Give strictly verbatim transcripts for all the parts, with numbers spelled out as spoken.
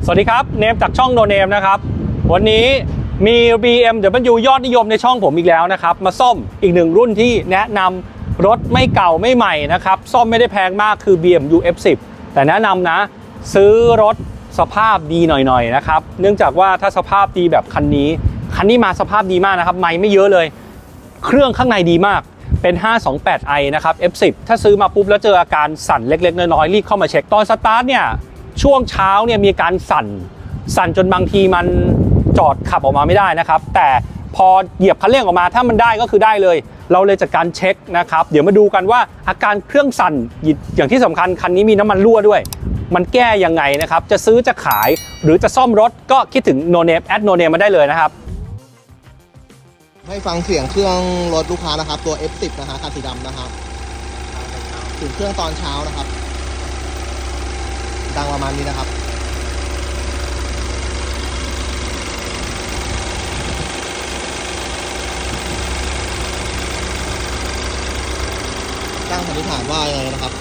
วัสดีครับเนมจากช่องโนเนมนะครับวันนี้มี บี เอ็ม ดับเบิลยู ยอดนิยมในช่องผมอีกแล้วนะครับมาซ่อมอีกหนึ่งรุ่นที่แนะนำรถไม่เก่าไม่ใหม่นะครับซ่อมไม่ได้แพงมากคือ บี เอ็ม ดับเบิลยู เอฟ สิบ แต่แนะนำนะซื้อรถสภาพดีหน่อยๆนะครับเนื่องจากว่าถ้าสภาพดีแบบคันนี้คันนี้มาสภาพดีมากนะครับไม่ไม่เยอะเลยเครื่องข้างในดีมากเป็น ห้าสองแปด ไอ นะครับ เอฟ สิบ ถ้าซื้อมาปุ๊บแล้วเจออาการสั่นเล็กๆน้อยๆรีบเข้ามาเช็คตอนสตาร์ทเนี่ยช่วงเช้าเนี่ยมีการสั่นสั่นจนบางทีมันจอดขับออกมาไม่ได้นะครับแต่พอเหยียบคันเร่งออกมาถ้ามันได้ก็คือได้เลยเราเลยจัดการเช็คนะครับเดี๋ยวมาดูกันว่าอาการเครื่องสั่นอย่างที่สำคัญคันนี้มีน้ำมันรั่วด้วยมันแก้ยังไงนะครับจะซื้อจะขายหรือจะซ่อมรถก็คิดถึงโนเนมแอดโนเนมมาได้เลยนะครับให้ฟังเสียงเครื่องรถลูกค้านะครับตัว เอฟ สิบ นะฮะคันสีดำนะครับถึงเครื่องตอนเช้านะครับดังประมาณนี้นะครับตั้งสันนิษฐานว่ายังไงนะครับ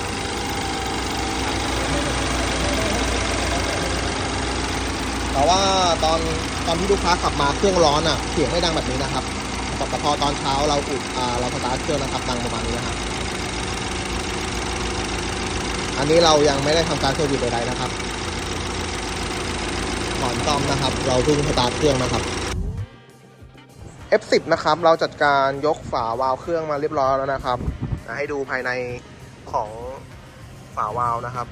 แต่ว่าตอนตอนที่ลูกค้าขับมาเครื่องร้อนอ่ะเสียงไม่ดังแบบนี้นะครับแต่พอตอนเช้าเราอุดอ่าเราสตาร์ทเครื่องนะครับดังประมาณนี้นะครับอันนี้เรายังไม่ได้ทำการเซอร์วิสใดๆนะครับก่อนซ่อมนะครับเราเพิ่งสตาร์ทเครื่องนะครับ เอฟ สิบ นะครับเราจัดการยกฝาวาล์วเครื่องมาเรียบร้อยแล้วนะครับให้ดูภายในของฝาวาล์วนะครับ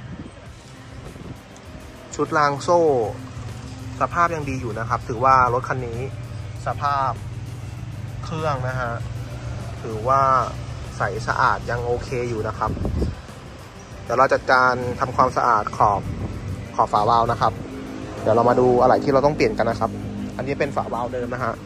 ชุดรางโซ่สภาพยังดีอยู่นะครับถือว่ารถคันนี้สภาพเครื่องนะฮะถือว่าใสสะอาดยังโอเคอยู่นะครับเดี๋ยวเราจัดการทำความสะอาดขอบขอบฝาวาล์วนะครับเดี๋ยวเรามาดูอะไรที่เราต้องเปลี่ยนกันนะครับอันนี้เป็นฝาวาล์วเดิมนะฮะ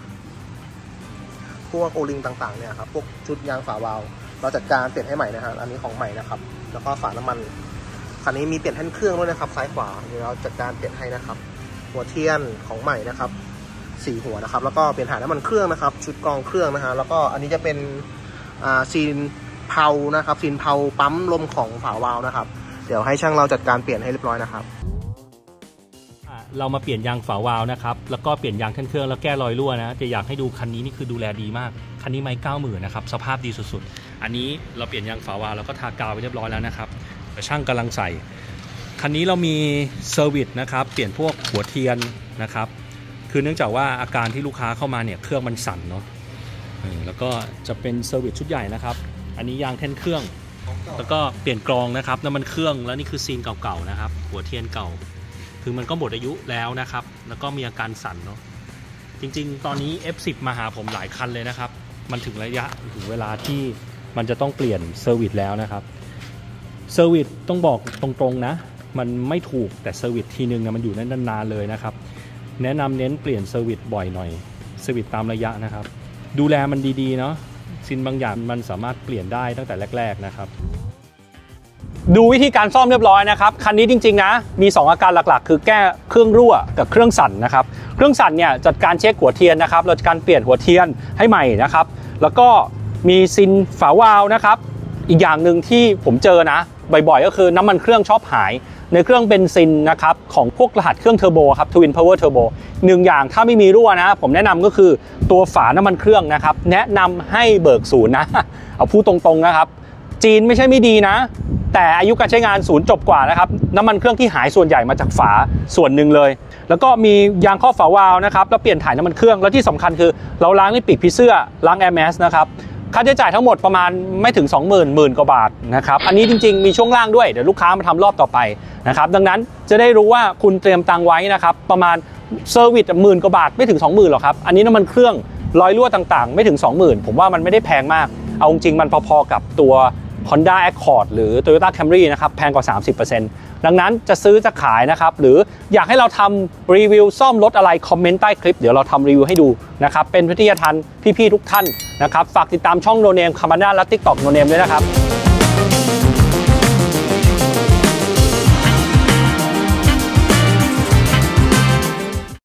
พวกโอลิงต่างๆเนี่ยครับพวกชุดยางฝาวาล์วเราจัดการเปลี่ยนให้ใหม่นะฮะอันนี้ของใหม่นะครับแล้วก็ฝาน้ำมันคันนี้มีเปลี่ยนแท่นเครื่องด้วยนะครับซ้ายขวาเดี๋ยวเราจัดการเปลี่ยนให้นะครับหัวเทียนของใหม่นะครับสี่หัวนะครับแล้วก็เปลี่ยนถ่ายน้ำมันเครื่องนะครับชุดกรองเครื่องนะฮะแล้วก็อันนี้จะเป็นอ่าซีนเพานะครับซีนเพาปั๊มลมของฝาวาล์วนะครับเดี๋ยวให้ช่างเราจัดการเปลี่ยนให้เรียบร้อยนะครับเรามาเปลี่ยนยางฝาวาล์วนะครับแล้วก็เปลี่ยนยางแท่นเครื่องแล้วแก้รอยรั่วนะจะอยากให้ดูคันนี้นี่คือดูแลดีมากคันนี้ไม่เก้าหมื่นนะครับสภาพดีสุดๆอันนี้เราเปลี่ยนยางฝาวาล์วแล้วก็ทากาวไปเรียบร้อยแล้วนะครับแต่ช่างกำลังใส่คันนี้เรามีเซอร์วิสนะครับเปลี่ยนพวกหัวเทียนนะครับคือเนื่องจากว่าอาการที่ลูกค้าเข้ามาเนี่ยเครื่องมันสั่นเนาะแล้วก็จะเป็นเซอร์วิสชุดใหญ่นะครับอันนี้ยางแท่นเครื่องแล้วก็เปลี่ยนกรองนะครับน้ำมันเครื่องแล้วนี่คือซีนเก่าๆนะครับหัวเทียนเก่าคือมันก็หมดอายุแล้วนะครับแล้วก็มีอาการสั่นเนาะจริงๆตอนนี้ เอฟ สิบ มาหาผมหลายคันเลยนะครับมันถึงระยะถึงเวลาที่มันจะต้องเปลี่ยนเซอร์วิสแล้วนะครับเซอร์วิสต้องบอกตรงๆนะมันไม่ถูกแต่เซอร์วิสทีนึงนะมันอยู่นานๆเลยนะครับแนะนำเน้นเปลี่ยนเซอร์วิสบ่อยหน่อยเซอร์วิสตามระยะนะครับดูแลมันดีๆเนาะซินบางอย่างมันสามารถเปลี่ยนได้ตั้งแต่แรกๆนะครับดูวิธีการซ่อมเรียบร้อยนะครับคันนี้จริงๆนะมีสองอาการหลักๆคือแก้เครื่องรั่วกับเครื่องสั่นนะครับเครื่องสั่นเนี่ยจัดการเช็คหัวเทียนนะครับเราจัดการเปลี่ยนหัวเทียนให้ใหม่นะครับแล้วก็มีซินฝาวาล์วนะครับอีกอย่างหนึ่งที่ผมเจอนะบ่อยๆก็คือน้ำมันเครื่องชอบหายในเครื่องเบนซินนะครับของพวกรหัสเครื่องเทอร์โบครับ Twin Power Turbo หนึ่งอย่างถ้าไม่มีรั่วนะผมแนะนำก็คือตัวฝาน้ำมันเครื่องนะครับแนะนำให้เบิกศูนย์นะเอาพูดตรงๆนะครับจีนไม่ใช่ไม่ดีนะแต่อายุการใช้งานศูนย์จบกว่านะครับน้ำมันเครื่องที่หายส่วนใหญ่มาจากฝาส่วนหนึ่งเลยแล้วก็มียางครอบฝาวาล์วนะครับแล้วเปลี่ยนถ่ายน้ำมันเครื่องแล้วที่สำคัญคือเราล้างด้วยปีกผีเสื้อล้างแอร์แมสนะครับค่าใช้จ่ายทั้งหมดประมาณไม่ถึง สองหมื่น หมื่นกว่าบาทนะครับอันนี้จริงๆมีช่วงล่างด้วยเดี๋ยวลูกค้ามาทำรอบต่อไปนะครับดังนั้นจะได้รู้ว่าคุณเตรียมตังค์ไว้นะครับประมาณเซอร์วิสหมื่นกว่าบาทไม่ถึง สองหมื่นหรอกครับอันนี้น้ำมันเครื่องรอยรั่วต่างๆไม่ถึง สองหมื่นผมว่ามันไม่ได้แพงมากเอาจริงมันพอๆกับตัว Honda Accord หรือ Toyota Camry นะครับแพงกว่า สามสิบเปอร์เซ็นต์ ดังนั้นจะซื้อจะขายนะครับหรืออยากให้เราทำรีวิวซ่อมรถอะไรคอมเมนต์ใต้คลิปเดี๋ยวเราทำรีวิวให้ดูนะครับเป็นวิทยาทานพี่ๆทุกท่านนะครับฝากติดตามช่องโนเนมคาร์มาน่าและ ติ๊กต็อก โนเนมด้วยนะครับ